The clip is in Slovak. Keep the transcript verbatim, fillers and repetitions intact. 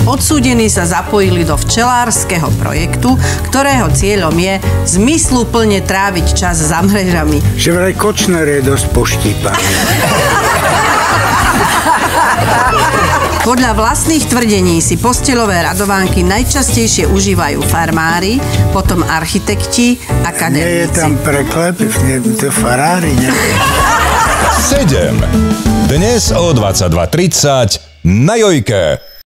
Odsúdení sa zapojili do včelárskeho projektu, ktorého cieľom je zmysluplne tráviť čas za mrežami. Že vraj Kočner je dosť poštípaný. Podľa vlastných tvrdení si posteľové radovánky najčastejšie užívajú farmári, potom architekti, akademici. Nie je tam preklep, nie je to farári, nie? sedem. Dnes o dvadsaťdva tridsať na Jojke.